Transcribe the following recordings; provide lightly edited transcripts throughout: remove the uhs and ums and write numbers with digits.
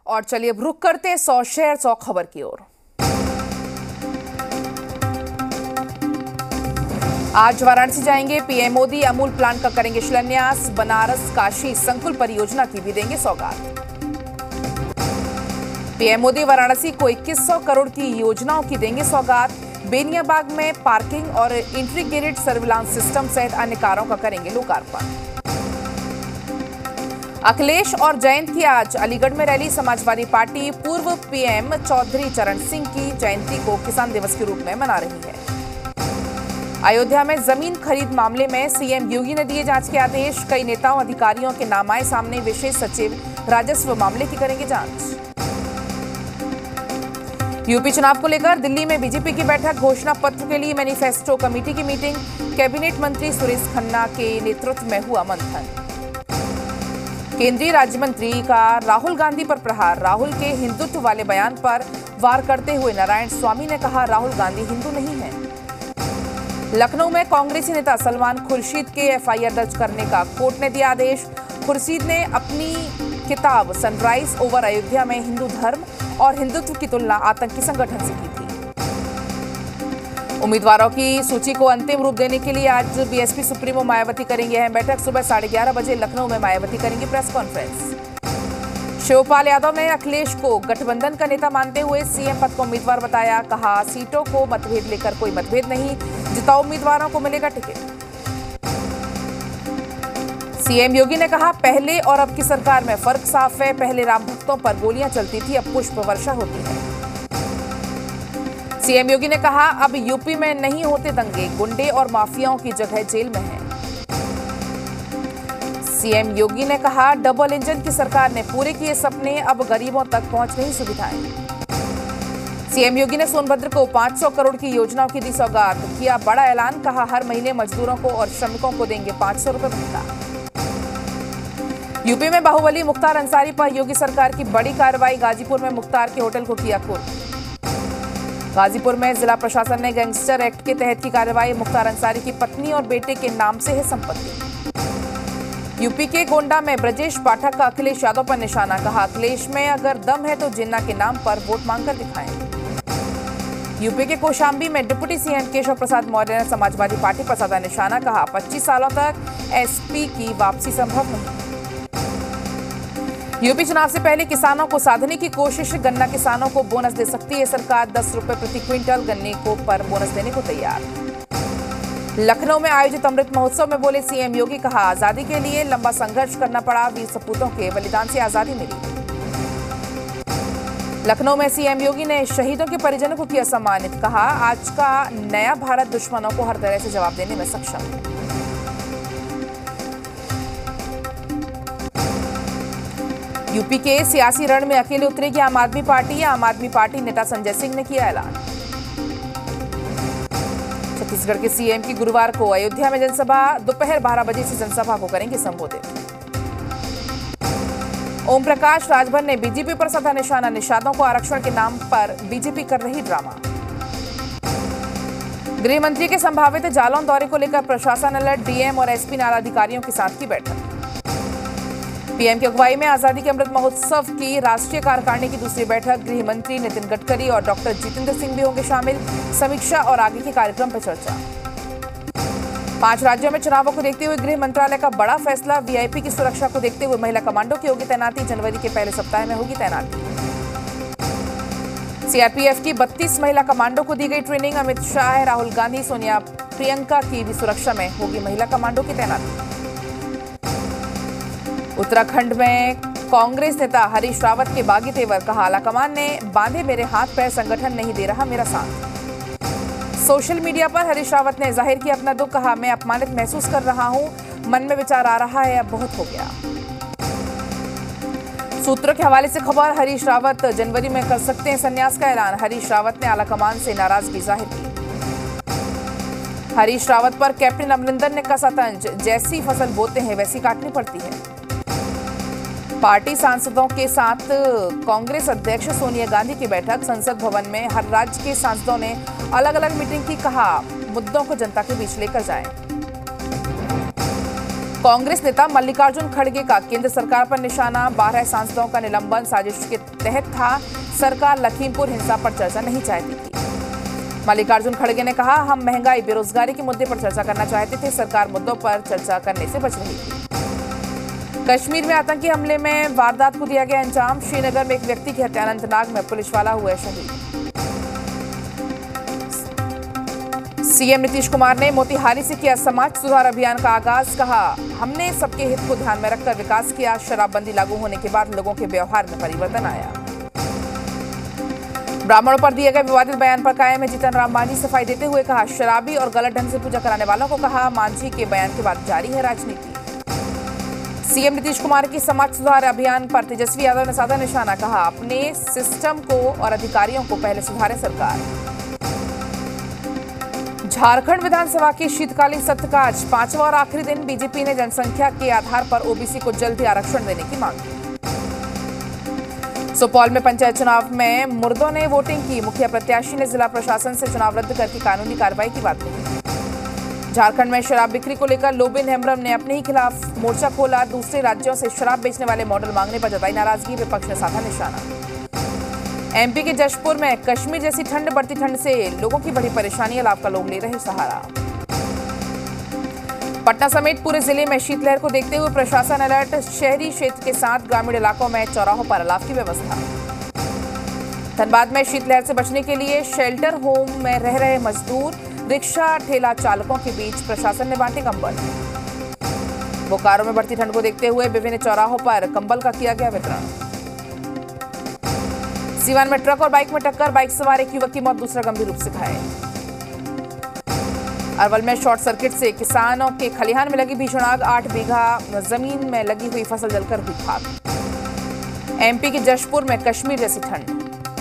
और चलिए अब रुक करते हैं 100 शहर 100 खबर की ओर। आज वाराणसी जाएंगे पीएम मोदी, अमूल प्लांट का करेंगे शिलान्यास, बनारस काशी संकुल परियोजना की भी देंगे सौगात। पीएम मोदी वाराणसी को 2100 करोड़ की योजनाओं की देंगे सौगात। बेनियाबाग में पार्किंग और इंटीग्रेटेड सर्विलांस सिस्टम सहित अन्य कार्यों का करेंगे लोकार्पण। अखिलेश और जयंत की आज अलीगढ़ में रैली। समाजवादी पार्टी पूर्व पीएम चौधरी चरण सिंह की जयंती को किसान दिवस के रूप में मना रही है। अयोध्या में जमीन खरीद मामले में सीएम योगी ने दिए जांच के आदेश। कई नेताओं अधिकारियों के नाम आए सामने। विशेष सचिव राजस्व मामले की करेंगे जांच। यूपी चुनाव को लेकर दिल्ली में बीजेपी की बैठक। घोषणा पत्र के लिए मैनिफेस्टो कमेटी की मीटिंग। कैबिनेट मंत्री सुरेश खन्ना के नेतृत्व में हुआ मंथन। केंद्रीय राज्य मंत्री का राहुल गांधी पर प्रहार। राहुल के हिंदुत्व वाले बयान पर वार करते हुए नारायण स्वामी ने कहा, राहुल गांधी हिंदू नहीं है। लखनऊ में कांग्रेसी नेता सलमान खुर्शीद के एफआईआर दर्ज करने का कोर्ट ने दिया आदेश। खुर्शीद ने अपनी किताब सनराइज ओवर अयोध्या में हिंदू धर्म और हिंदुत्व की तुलना आतंकी संगठन से की थी। उम्मीदवारों की सूची को अंतिम रूप देने के लिए आज बीएसपी सुप्रीमो मायावती करेंगे अहम बैठक। सुबह 11:30 बजे लखनऊ में मायावती करेंगी प्रेस कॉन्फ्रेंस। शिवपाल यादव ने अखिलेश को गठबंधन का नेता मानते हुए सीएम पद को उम्मीदवार बताया। कहा, सीटों को मतभेद लेकर कोई मतभेद नहीं, जिताऊ उम्मीदवारों को मिलेगा टिकट। सीएम योगी ने कहा, पहले और अब की सरकार में फर्क साफ है। पहले राम भक्तों पर गोलियां चलती थी, अब पुष्प वर्षा होती है। सीएम योगी ने कहा, अब यूपी में नहीं होते दंगे, गुंडे और माफियाओं की जगह जेल में है। सीएम योगी ने कहा, डबल इंजन की सरकार ने पूरे किए सपने, अब गरीबों तक पहुंच रही सुविधाएं। सीएम योगी ने सोनभद्र को 500 करोड़ की योजनाओं की दी सौगात। किया बड़ा ऐलान। कहा, हर महीने मजदूरों को और श्रमिकों को देंगे 500 रुपए भत्ता। यूपी में बाहुबली मुख्तार अंसारी पर योगी सरकार की बड़ी कार्रवाई। गाजीपुर में मुख्तार के होटल को किया कुर्क। गाजीपुर में जिला प्रशासन ने गैंगस्टर एक्ट के तहत की कार्रवाई। मुख्तार अंसारी की पत्नी और बेटे के नाम से है संपत्ति। यूपी के गोंडा में ब्रजेश पाठक का अखिलेश यादव पर निशाना। कहा, अखिलेश में अगर दम है तो जिन्ना के नाम पर वोट मांगकर दिखाएं। यूपी के कौशाम्बी में डिप्टी सीएम केशव प्रसाद मौर्य ने समाजवादी पार्टी पर साधा निशाना। कहा, 25 सालों तक एसपी की वापसी संभव नहीं। यूपी चुनाव से पहले किसानों को साधने की कोशिश। गन्ना किसानों को बोनस दे सकती है सरकार। 10 रुपए प्रति क्विंटल गन्ने को पर बोनस देने को तैयार। लखनऊ में आयोजित अमृत महोत्सव में बोले सीएम योगी। कहा, आजादी के लिए लंबा संघर्ष करना पड़ा, वीर सपूतों के बलिदान से आजादी मिली। लखनऊ में सीएम योगी ने शहीदों के परिजनों को किया सम्मानित। कहा, आज का नया भारत दुश्मनों को हर तरह से जवाब देने में सक्षम है। यूपी के सियासी रण में अकेले उतरेगी आम आदमी पार्टी। आम आदमी पार्टी नेता संजय सिंह ने किया ऐलान। छत्तीसगढ़ के सीएम की गुरुवार को अयोध्या में जनसभा। दोपहर 12 बजे से जनसभा को करेंगे संबोधित। ओम प्रकाश राजभर ने बीजेपी पर साधा निशाना। निषादों को आरक्षण के नाम पर बीजेपी कर रही ड्रामा। गृह मंत्री के संभावित जालौन दौरे को लेकर प्रशासन अलर्ट। डीएम और एसपी नाला अधिकारियों के साथ की बैठक। पीएम की अगुवाई में आजादी के अमृत महोत्सव की राष्ट्रीय कार्यकारिणी की दूसरी बैठक। गृह मंत्री नितिन गडकरी और डॉक्टर जितेंद्र सिंह भी होंगे शामिल। समीक्षा और आगे के कार्यक्रम पर चर्चा। 5 राज्यों में चुनावों को देखते हुए गृह मंत्रालय का बड़ा फैसला। वीआईपी की सुरक्षा को देखते हुए महिला कमांडो की होगी तैनाती। जनवरी के पहले सप्ताह में होगी तैनाती। सीआरपीएफ की 32 महिला कमांडो को दी गई ट्रेनिंग। अमित शाह, राहुल गांधी, सोनिया, प्रियंका की भी सुरक्षा में होगी महिला कमांडो की तैनाती। उत्तराखंड में कांग्रेस नेता हरीश रावत के बागी तेवर। कहा, आलाकमान ने बांधे मेरे हाथ पैर, संगठन नहीं दे रहा मेरा साथ। सोशल मीडिया पर हरीश रावत ने जाहिर किया अपना दुख। कहा, मैं अपमानित महसूस कर रहा हूं, मन में विचार आ रहा है, अब बहुत हो गया। सूत्रों के हवाले से खबर, हरीश रावत जनवरी में कर सकते हैं संन्यास का ऐलान। हरीश रावत ने आलाकमान से नाराजगी जाहिर की। हरीश रावत पर कैप्टन अमरिंदर ने कसा तंज। जैसी फसल बोते हैं वैसी काटनी पड़ती है। पार्टी सांसदों के साथ कांग्रेस अध्यक्ष सोनिया गांधी की बैठक। संसद भवन में हर राज्य के सांसदों ने अलग अलग मीटिंग की। कहा, मुद्दों को जनता के बीच लेकर जाएं। कांग्रेस नेता मल्लिकार्जुन खड़गे का केंद्र सरकार पर निशाना। 12 सांसदों का निलंबन साजिश के तहत था। सरकार लखीमपुर हिंसा पर चर्चा नहीं चाहती थी। मल्लिकार्जुन खड़गे ने कहा, हम महंगाई बेरोजगारी के मुद्दे पर चर्चा करना चाहते थे। सरकार मुद्दों पर चर्चा करने से बच रही थी। कश्मीर में आतंकी हमले में वारदात को दिया गया अंजाम। श्रीनगर में एक व्यक्ति की हत्या, अनंतनाग में पुलिस वाला हुए शहीद। सीएम नीतीश कुमार ने मोतिहारी से किया समाज सुधार अभियान का आगाज। कहा, हमने सबके हित को ध्यान में रखकर विकास किया। शराबबंदी लागू होने के बाद लोगों के व्यवहार में परिवर्तन आया। ब्राह्मणों पर दिए गए विवादित बयान पर कायम है जीतन राम मांझी। सफाई देते हुए कहा, शराबी और गलत ढंग से पूजा कराने वालों को कहा, मांझी के बयान के बाद जारी है राजनीति। सीएम नीतीश कुमार की समाज सुधार अभियान पर तेजस्वी यादव ने साधा निशाना। कहा, अपने सिस्टम को और अधिकारियों को पहले सुधारे सरकार। झारखंड विधानसभा के शीतकालीन सत्र का आज 5वां और आखिरी दिन। बीजेपी ने जनसंख्या के आधार पर ओबीसी को जल्द ही आरक्षण देने की मांग की। सुपौल में पंचायत चुनाव में मुर्दों ने वोटिंग की। मुखिया प्रत्याशी ने जिला प्रशासन से चुनाव रद्द करके कानूनी कार्रवाई की बात कही। झारखंड में शराब बिक्री को लेकर लोबिन हेम्ब्रम ने अपने ही खिलाफ मोर्चा खोला। दूसरे राज्यों से शराब बेचने वाले मॉडल मांगने पर जताई नाराजगी। विपक्ष ने साधा निशाना। एमपी के जशपुर में कश्मीर जैसी ठंड, बढ़ती ठंड से लोगों की बड़ी परेशानी। लाभ का लोग ले रहे सहारा। पटना समेत पूरे जिले में शीतलहर को देखते हुए प्रशासन अलर्ट। शहरी क्षेत्र के साथ ग्रामीण इलाकों में चौराहों पर अलाव की व्यवस्था। धनबाद में शीतलहर से बचने के लिए शेल्टर होम में रह रहे मजदूर, रिक्शा ठेला चालकों के बीच प्रशासन ने बांटे कंबल। बोकारो में बढ़ती ठंड को देखते हुए विभिन्न चौराहों पर कंबल का किया गया वितरण। सीवान में ट्रक और बाइक में टक्कर, बाइक सवार एक युवक की मौत, दूसरा गंभीर रूप से घायल। अरवल में शॉर्ट सर्किट से किसानों के खलिहान में लगी भीषण आग। 8 बीघा जमीन में लगी हुई फसल जलकर हुई खाक। एमपी के जशपुर में कश्मीर जैसी ठंड।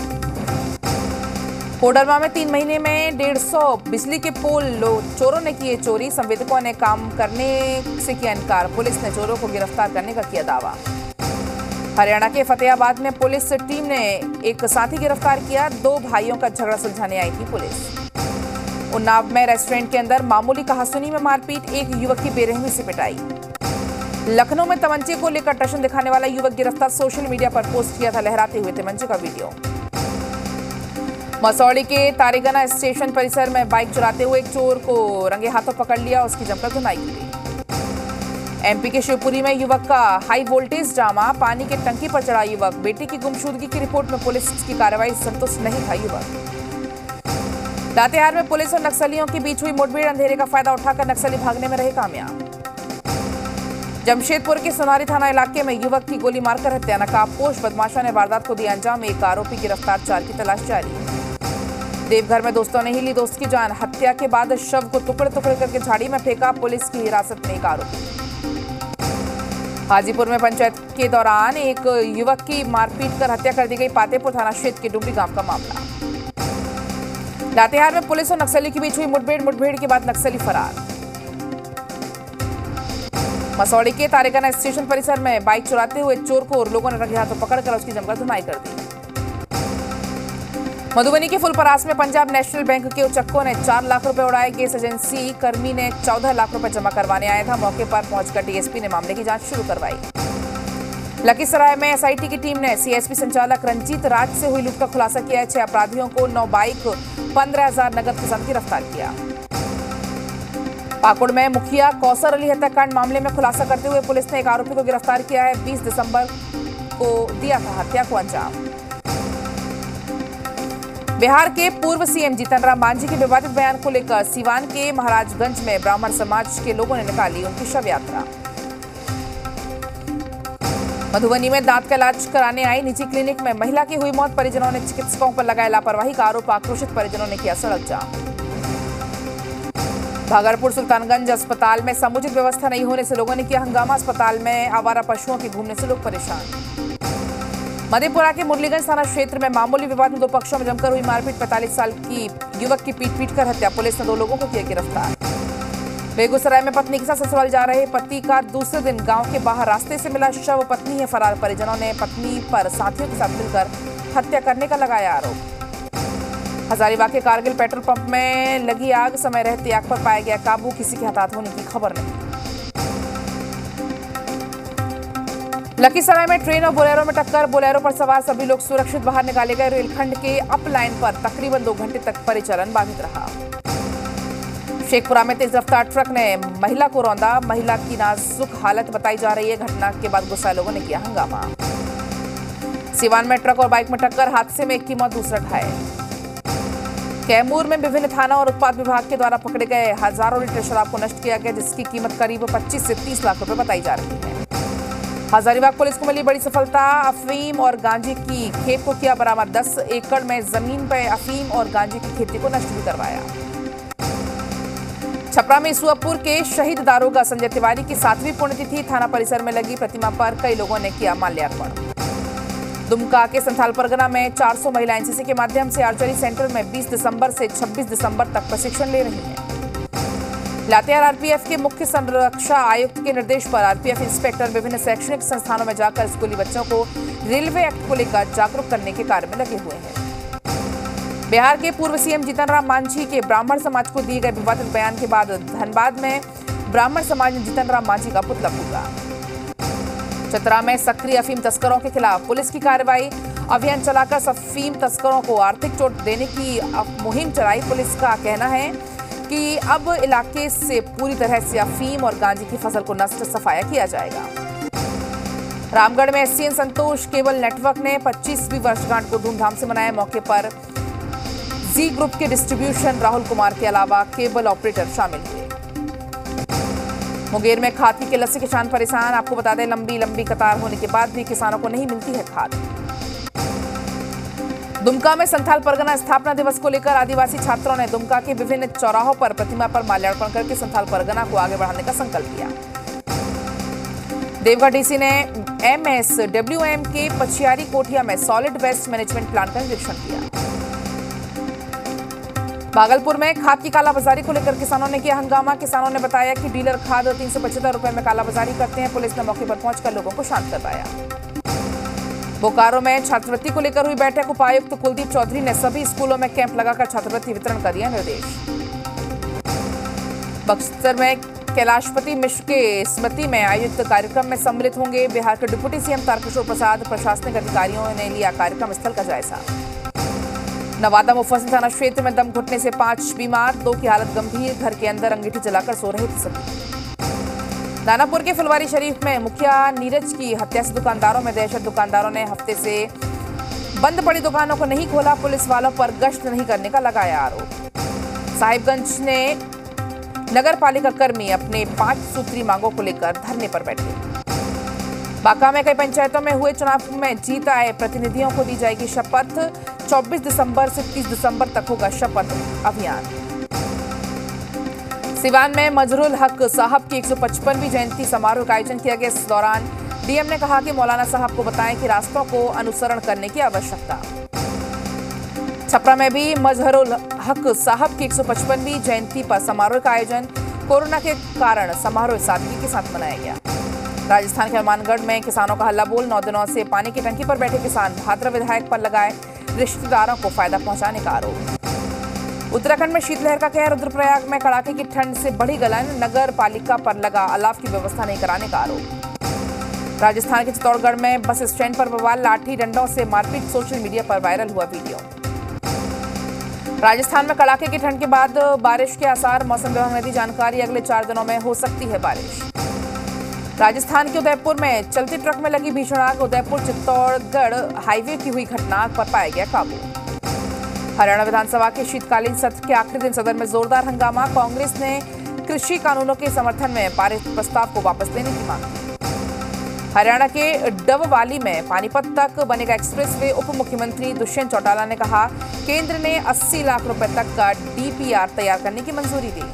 कोडरमा में 3 महीने में 150 बिजली के पोल चोरों ने किए चोरी। संवेदकों ने काम करने से किया इनकार। पुलिस ने चोरों को गिरफ्तार करने का किया दावा। हरियाणा के फतेहाबाद में पुलिस टीम ने एक साथी गिरफ्तार किया। 2 भाइयों का झगड़ा सुलझाने आई थी पुलिस। उन्नाव में रेस्टोरेंट के अंदर मामूली कहासुनी में मारपीट, एक युवक की बेरहमी से पिटाई। लखनऊ में तमंचे को लेकर टशन दिखाने वाला युवक गिरफ्तार। सोशल मीडिया पर पोस्ट किया था लहराते हुए तमंचे का वीडियो। मसौड़ी के तारेगना स्टेशन परिसर में बाइक चुराते हुए एक चोर को रंगे हाथों पकड़ लिया। उसकी जमकर धुनाई की गई। एमपी के शिवपुरी में युवक का हाई वोल्टेज ड्रामा। पानी के टंकी पर चढ़ा युवक। बेटी की गुमशुदगी की रिपोर्ट में पुलिस की कार्रवाई संतुष्ट नहीं था युवक। लातेहार में पुलिस और नक्सलियों के बीच हुई मुठभेड़। अंधेरे का फायदा उठाकर नक्सली भागने में रहे कामयाब। जमशेदपुर के सोनारी थाना इलाके में युवक की गोली मारकर हत्या। नकाबपोश बदमाशों ने वारदात को दिया अंजाम। एक आरोपी गिरफ्तार, 4 की तलाश जारी। देवघर में दोस्तों ने ही ली दोस्त की जान। हत्या के बाद शव को टुकड़े टुकड़े करके झाड़ी में फेंका। पुलिस की हिरासत में एक आरोपी। हाजीपुर में पंचायत के दौरान एक युवक की मारपीट कर हत्या कर दी गई। पातेपुर थाना क्षेत्र के डुमरी गांव का मामला। लातेहार में पुलिस और नक्सली के बीच हुई मुठभेड़ के बाद नक्सली फरार। मसौड़ी के तारेगना स्टेशन परिसर में बाइक चुराते हुए चोर को लोगों ने रंगे हाथों पकड़कर उसकी जमकर धुनाई कर दी। मधुबनी के फुलपरास में पंजाब नेशनल बैंक के उचक्कों ने 4 लाख रुपए उड़ाए। केस एजेंसी कर्मी ने 14 लाख रुपए जमा करवाने आया था। मौके पर पहुंचकर डीएसपी ने मामले की जांच शुरू करवाई। लखीसराय में एसआईटी की टीम ने सीएसपी संचालक रंजीत राज से हुई लूट का खुलासा किया है। 6 अपराधियों को 9 बाइक 15,000 नकद के साथ गिरफ्तार किया। पाकुड़ में मुखिया कौसर अली हत्याकांड मामले में खुलासा करते हुए पुलिस ने एक आरोपी को गिरफ्तार किया है। 20 दिसंबर को दिया था हत्या को अंजाम। बिहार के पूर्व सीएम जीतन राम मांझी के विवादित बयान को लेकर सीवान के महाराजगंज में ब्राह्मण समाज के लोगों ने निकाली उनकी शव यात्रा। मधुबनी में दांत का इलाज कराने आई निजी क्लिनिक में महिला की हुई मौत। परिजनों ने चिकित्सकों पर लगाया लापरवाही का आरोप। आक्रोशित परिजनों ने किया सड़क जाम। भागलपुर सुल्तानगंज अस्पताल में समुचित व्यवस्था नहीं होने से लोगों ने किया हंगामा। अस्पताल में आवारा पशुओं के घूमने से लोग परेशान। मधेपुरा के मुरलीगंज थाना क्षेत्र में मामूली विवाद में 2 पक्षों में जमकर हुई मारपीट। 45 साल की युवक की पीट कर हत्या। पुलिस ने 2 लोगों को किया गिरफ्तार। बेगूसराय में पत्नी के साथ ससुराल जा रहे पति का दूसरे दिन गांव के बाहर रास्ते से मिला शव। पत्नी है फरार। परिजनों ने पत्नी पर साथियों के साथ मिलकर हत्या करने का लगाया आरोप। हजारीबाग के कारगिल पेट्रोल पंप में लगी आग। समय रहते आग पर पाया गया काबू। किसी के हताहत होने की खबर नहीं। लखीसराय में ट्रेन और बोलेरो में टक्कर, बोलेरो पर सवार सभी लोग सुरक्षित बाहर निकाले गए। रेलखंड के अप लाइन पर तकरीबन 2 घंटे तक परिचालन बाधित रहा। शेखपुरा में तेज रफ्तार ट्रक ने महिला को रौंदा, महिला की नाजुक हालत बताई जा रही है। घटना के बाद गुस्साए लोगों ने किया हंगामा। सिवान में ट्रक और बाइक में टक्कर, हादसे में एक की मौत, दूसरा घायल। कैमूर में विभिन्न थाना और उत्पाद विभाग के द्वारा पकड़े गए हजारों लीटर शराब को नष्ट किया गया, जिसकी कीमत करीब 25 से 30 लाख रुपए बताई जा रही है। हजारीबाग पुलिस को मिली बड़ी सफलता, अफीम और गांजे की खेप को किया बरामद। 10 एकड़ में जमीन पर अफीम और गांजे की खेती को नष्ट भी करवाया। छपरा में ईसुआपुर के शहीद दारोगा संजय तिवारी की 7वीं पुण्यतिथि, थाना परिसर में लगी प्रतिमा पर कई लोगों ने किया माल्यार्पण। दुमका के संथाल परगना में 400 महिला एनसीसी के माध्यम से आर्चरी सेंटर में 20 दिसंबर से 26 दिसंबर तक प्रशिक्षण ले रही हैं। लातेहार आरपीएफ के मुख्य संरक्षा आयुक्त के निर्देश पर आरपीएफ इंस्पेक्टर विभिन्न शैक्षणिक संस्थानों में जाकर स्कूली बच्चों को रेलवे एक्ट को लेकर जागरूक करने के कार्य में लगे हुए हैं। बिहार के पूर्व सीएम जीतन राम मांझी के ब्राह्मण समाज को दिए गए विवादित बयान के बाद धनबाद में ब्राह्मण समाज ने जीतन राम मांझी का पुतला फूका। चतरा में सक्रिय अफीम तस्करों के खिलाफ पुलिस की कार्रवाई, अभियान चलाकर अफीम तस्करों को आर्थिक चोट देने की मुहिम चलाई। पुलिस का कहना है कि अब इलाके से पूरी तरह से अफीम और गांजे की फसल को नष्ट सफाया किया जाएगा। रामगढ़ में एससीएन संतोष केबल नेटवर्क ने 25वीं वर्षगांठ को धूमधाम से मनाया। मौके पर जी ग्रुप के डिस्ट्रीब्यूशन राहुल कुमार के अलावा केबल ऑपरेटर शामिल हुए। मुंगेर में खाद की किल्लत से किसान परेशान। आपको बता दें, लंबी कतार होने के बाद भी किसानों को नहीं मिलती है खाद। दुमका में संथाल परगना स्थापना दिवस को लेकर आदिवासी छात्रों ने दुमका के विभिन्न चौराहों पर प्रतिमा पर माल्यार्पण करके संथाल परगना को आगे बढ़ाने का संकल्प किया। देवघर डीसी ने एमएसडब्ल्यूएम के पछियारी कोठिया में सॉलिड वेस्ट मैनेजमेंट प्लांट का निरीक्षण किया। भागलपुर में खाद की कालाबाजारी को लेकर किसानों ने किया हंगामा। किसानों ने बताया कि डीलर खाद 375 रुपए में कालाबाजारी करते हैं। पुलिस ने मौके पर पहुंचकर लोगों को शांत करवाया। बोकारो में छात्रवृत्ति को लेकर हुई बैठक, उपायुक्त कुलदीप चौधरी ने सभी स्कूलों में कैंप लगाकर छात्रवृत्ति वितरण का दिया निर्देश। बक्सर में कैलाशपति मिश्र के स्मृति में आयोजित कार्यक्रम में सम्मिलित होंगे बिहार के डिप्टी सीएम तारकिशोर प्रसाद। प्रशासनिक अधिकारियों ने लिया कार्यक्रम स्थल का जायजा। नवादा मुफस्सिल थाना क्षेत्र में दम घुटने से 5 बीमार, 2 की हालत गंभीर, घर के अंदर अंगीठी जलाकर सो रहे थे सभी। दानापुर के फुलवारी शरीफ में मुखिया नीरज की हत्या से दुकानदारों में दहशत। दुकानदारों ने हफ्ते से बंद पड़ी दुकानों को नहीं खोला, पुलिस वालों पर गश्त नहीं करने का लगाया आरोप। साहिबगंज ने नगर पालिका कर्मी अपने 5 सूत्री मांगों को लेकर धरने पर बैठे। बांका में कई पंचायतों में हुए चुनाव में जीत आए प्रतिनिधियों को दी जाएगी शपथ। 24 दिसंबर से 30 दिसंबर तक होगा शपथ अभियान। सिवान में मजहरुल हक साहब की 155वीं जयंती समारोह का आयोजन किया गया। इस दौरान डीएम ने कहा कि मौलाना साहब को बताएं कि रास्तों को अनुसरण करने की आवश्यकता। छपरा में भी मजहरुल हक साहब की 155वीं जयंती पर समारोह का आयोजन। कोरोना के कारण समारोह सादगी के साथ मनाया गया। राजस्थान के हनुमानगढ़ में किसानों का हल्ला बोल। 9 दिनों से पानी की टंकी पर बैठे किसान भाद्रा विधायक पर लगाए रिश्तेदारों को फायदा पहुंचाने का आरोप। उत्तराखंड में शीतलहर का कहर। रुद्रप्रयाग में कड़ाके की ठंड से बढ़ी गलन। नगर पालिका पर लगा अलाव की व्यवस्था नहीं कराने का आरोप। राजस्थान के चित्तौड़गढ़ में बस स्टैंड पर बवाल, लाठी डंडों से मारपीट। सोशल मीडिया पर वायरल हुआ वीडियो। राजस्थान में कड़ाके की ठंड के बाद बारिश के आसार। मौसम विभाग ने दी जानकारी, अगले 4 दिनों में हो सकती है बारिश। राजस्थान के उदयपुर में चलती ट्रक में लगी भीषण आग। उदयपुर चित्तौड़गढ़ हाईवे की हुई घटना पर पाया गया काबू। हरियाणा विधानसभा के शीतकालीन सत्र के आखिरी दिन सदन में जोरदार हंगामा। कांग्रेस ने कृषि कानूनों के समर्थन में पारित प्रस्ताव को वापस लेने की मांग की। हरियाणा के डबवाली में पानीपत तक बनेगा एक्सप्रेसवे। उप मुख्यमंत्री दुष्यंत चौटाला ने कहा, केंद्र ने 80 लाख रुपए तक का डीपीआर तैयार करने की मंजूरी दी।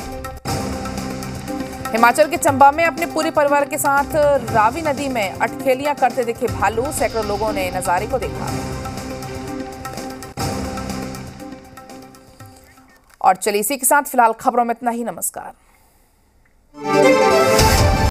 हिमाचल के चंबा में अपने पूरे परिवार के साथ रावी नदी में अटखेलियां करते दिखे भालू। सैकड़ों लोगों ने नजारे को देखा। और चलिए इसी के साथ फिलहाल खबरों में इतना ही। नमस्कार।